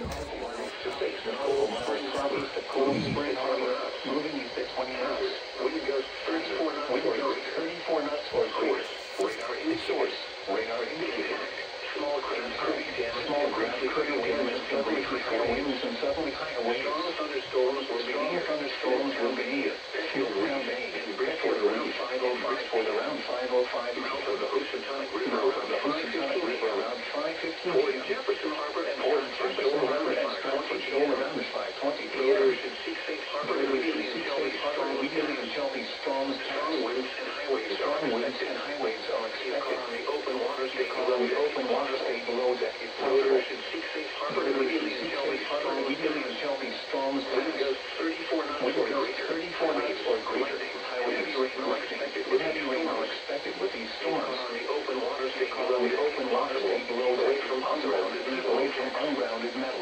to 6 in Cold Spring Harbor. Cold Spring Harbor, moving east at 20 knots. Wind gusts 34 knots. Wind gusts 34 knots or greater. Radar in source. Radar indicated. Small craft current winds and southerly higher winds and southerly higher winds. Strong thunderstorms will be near Field Round Bay and Bridgeport around 505. Bridgeport around 505. Mouth of the Housatonic River around 515. Port Jefferson Harbor and Port Jefferson Harbor and Stratford Shoal around 520. Floaters should seek safe harbor immediately until these storms pass. Strong winds and high waves are expected on the open water state below deck. Floaters should seek safe harbor immediately until these storms pass. Wind gusts 34 knots or greater. Heavy rain are expected with these storms. On the open water state below deck. Away from ungrounded metal.